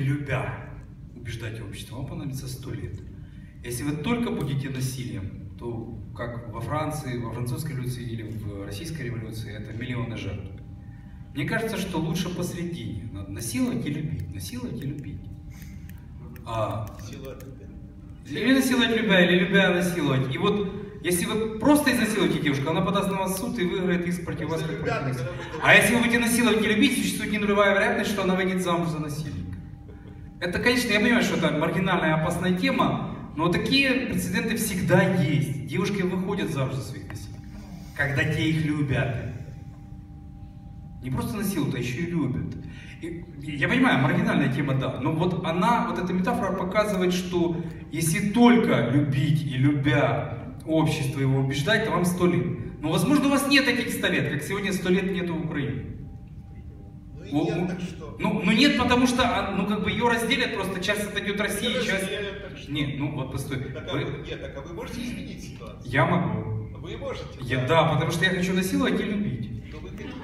любя убеждать общество, вам понадобится 100 лет. Если вы только будете насилием, то как во Франции, во французской революции или в российской революции, это миллионы жертв. Мне кажется, что лучше посредине. Надо насиловать и любить. Насиловать и любить. Или насиловать любя, или любя насиловать. И вот, если вы просто изнасилуете девушку, она подаст на вас в суд и выиграет иск против вас. А если вы будете насиловать и любить, существует ненулевая вероятность, что она выйдет замуж за насильника. Это, конечно, я понимаю, что это маргинальная опасная тема, но такие прецеденты всегда есть. Девушки выходят замуж за своих насильников, когда те их любят. Не просто насилуют, а еще и любят. И, я понимаю, маргинальная тема, да, но вот она, вот эта метафора показывает, что если только любить и любя общество его убеждать, то вам 100 лет. Но, возможно, у вас нет этих 100 лет, как сегодня 100 лет нету в Украине. Нет, так что? Ну нет, потому что, ну как бы ее разделят, просто часть отойдет России, часть... Нет, ну вот постой. Так, а вы можете изменить ситуацию? Я могу. Вы можете? Да, потому что я хочу насиловать и любить. Но вы хотите,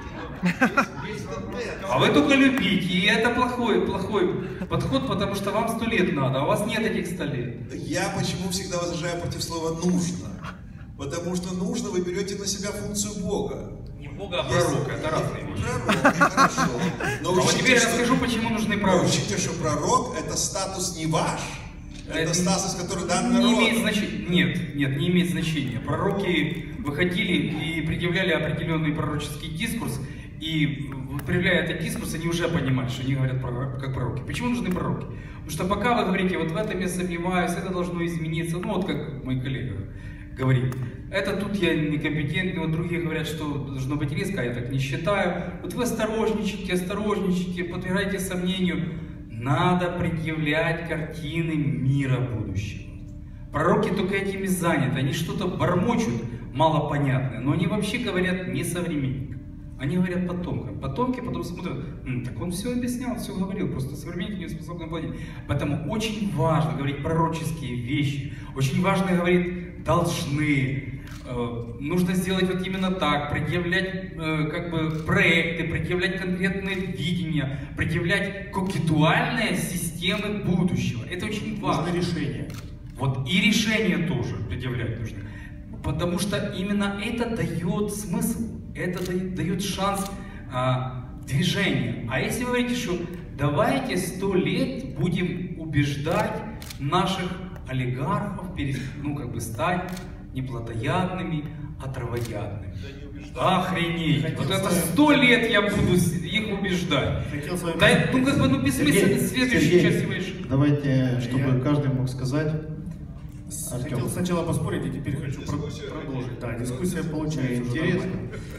но А вы только любите, и это плохой подход, потому что вам 100 лет надо, а у вас нет этих 100 лет. Я почему всегда возражаю против слова «нужно»? Потому что нужно вы берете на себя функцию Бога. Не Бога, а пророка, это разные вещи. Пророк, хорошо. Но А вот учтите, теперь расскажу, почему нужны пророки. Учтите, что пророк это статус не ваш. Это статус, который дан народу. Не имеет значения. Нет, не имеет значения. Пророки выходили и предъявляли определенный пророческий дискурс, и проявляя этот дискурс, они уже понимали, что они говорят как пророки. Почему нужны пророки? Потому что пока вы говорите, вот в этом я сомневаюсь, это должно измениться, ну вот как мой коллега говорит, это тут я некомпетентный, вот другие говорят, что должно быть резко, а я так не считаю. Вот вы осторожничайте, подвергаете сомнению. Надо предъявлять картины мира будущего. Пророки только этими заняты, они что-то бормочут малопонятное, но они вообще говорят не современникам. Они говорят потомкам. Потомки потом смотрят, так он все объяснял, все говорил, просто современники не способны платить. Поэтому очень важно говорить пророческие вещи, очень важно говорить должны, нужно сделать вот именно так, предъявлять как бы проекты, предъявлять конкретные видения, предъявлять концептуальные системы будущего. Это очень важно. Нужны решения. Вот и решения тоже предъявлять нужно. Потому что именно это дает смысл, это дает шанс движения. А если вы говорите, что давайте 100 лет будем убеждать наших олигархов, стать не плотоядными, а травоядными. Охренеть! Вот это 100 лет я буду их убеждать. Да, бессмысленно, следующий час его. Давайте, чтобы каждый мог сказать. Хотел сначала поспорить, и теперь хочу продолжить. Да, дискуссия получается интересно.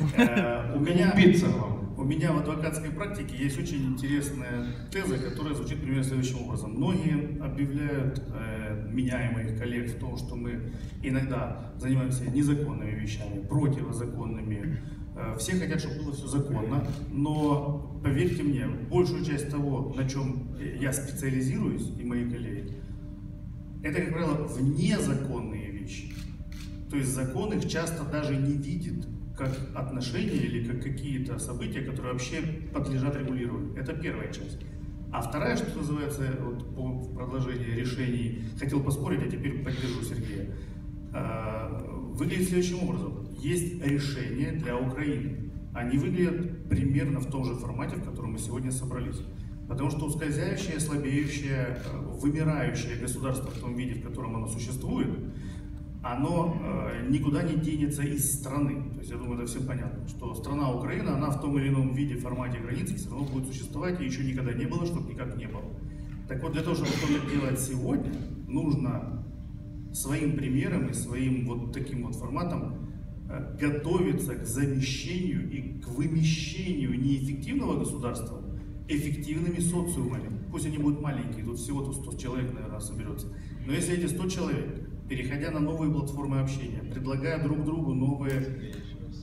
У меня в адвокатской практике есть очень интересная теза, которая звучит примерно следующим образом. Многие обвиняют меня и моих коллег в том, что мы иногда занимаемся незаконными вещами, противозаконными. Все хотят, чтобы было все законно, но поверьте мне, большую часть того, на чем я специализируюсь, и мои коллеги, это, как правило, внезаконные вещи. То есть закон их часто даже не видит как отношения или как какие-то события, которые вообще подлежат регулированию. Это первая часть. А вторая, что называется, вот по продолжению решений, хотел поспорить, а теперь поддержу Сергея, выглядит следующим образом. Есть решения для Украины. Они выглядят примерно в том же формате, в котором мы сегодня собрались. Потому что ускользающее, слабеющее, вымирающее государство в том виде, в котором оно существует, оно никуда не денется из страны. То есть я думаю, это всем понятно, что страна Украина, она в том или ином виде, формате границы все равно будет существовать, и еще никогда не было, чтобы никак не было. Так вот, для того, чтобы что-то делать сегодня, нужно своим примером и своим вот таким вот форматом готовиться к замещению и к вымещению неэффективного государства эффективными социумами. Пусть они будут маленькие, тут всего-то 100 человек, наверное, соберется. Но если эти 100 человек, переходя на новые платформы общения, предлагая друг другу новые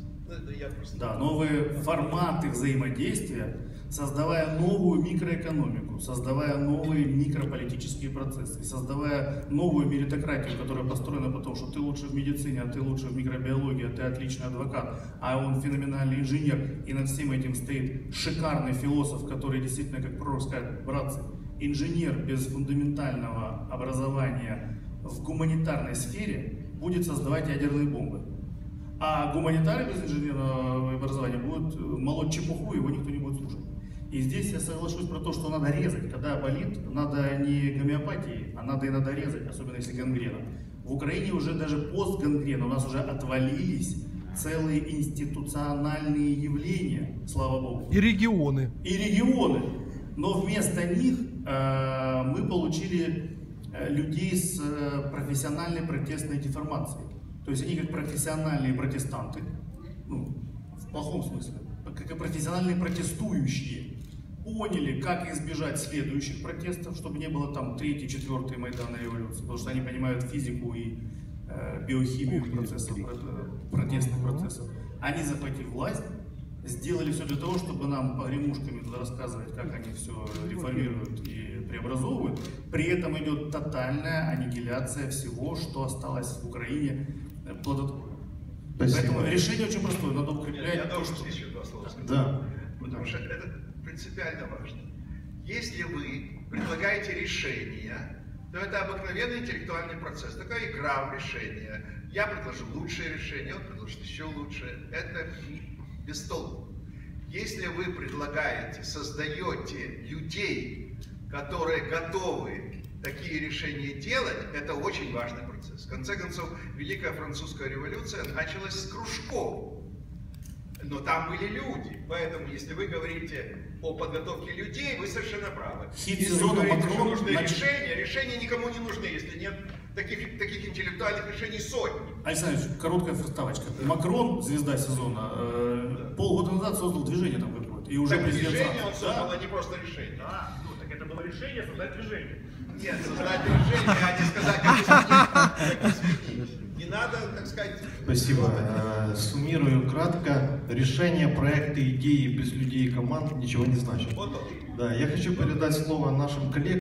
форматы взаимодействия, создавая новую микроэкономику, создавая новые микрополитические процессы, создавая новую меритократию, которая построена по тому, что ты лучше в медицине, а ты лучше в микробиологии, а ты отличный адвокат, а он феноменальный инженер, и над всем этим стоит шикарный философ, который действительно, как пророк скажет, братцы, инженер без фундаментального образования в гуманитарной сфере будет создавать ядерные бомбы. А гуманитарий без инженерного образования будет молоть чепуху, его никто не будет слушать. И здесь я соглашусь про то, что надо резать. Когда болит, надо не гомеопатией, а надо резать, особенно если гангрена. В Украине уже даже постгангрена, у нас уже отвалились целые институциональные явления, слава богу. И регионы. И регионы. Но вместо них мы получили людей с профессиональной протестной деформацией. То есть они как профессиональные протестанты, ну, в плохом смысле, как и профессиональные протестующие, поняли, как избежать следующих протестов, чтобы не было там 3-й, 4-й Майдана революции, потому что они понимают физику и биохимию процессов, протестных процессов. Они, захватив власть, сделали все для того, чтобы нам погремушками туда рассказывать, как они все реформируют и преобразовывают. При этом идет тотальная аннигиляция всего, что осталось в Украине плодотворно. Поэтому решение очень простое, надо укреплять. Я должен здесь еще два слова сказать. Да. Потому что это принципиально важно. Если вы предлагаете решение, то это обыкновенный интеллектуальный процесс, такая игра в решение. Я предложу лучшее решение, он предложит еще лучше. Это без толку. Если вы предлагаете, создаете людей, которые готовы такие решения делать, это очень важный процесс. В конце концов, Великая Французская революция началась с кружков. Но там были люди. Поэтому, если вы говорите о подготовке людей, вы совершенно правы. Хит Если вы сезона говорите, что Макрон нужны начал. решения никому не нужны, если нет таких интеллектуальных решений сотни. Александр Ильич, короткая вставочка. Макрон, звезда сезона, полгода назад создал движение там какое-то. И уже Так президент движение Франции. он создал, а не просто решение. Ну, так это было решение создать движение. Нет, создать решение, а не сказать, как изменить. Не надо, так сказать... Спасибо. Суммирую кратко. Решение, проекты, идеи без людей и команд ничего не значит. Вот он. Да, я хочу передать слово нашим коллегам.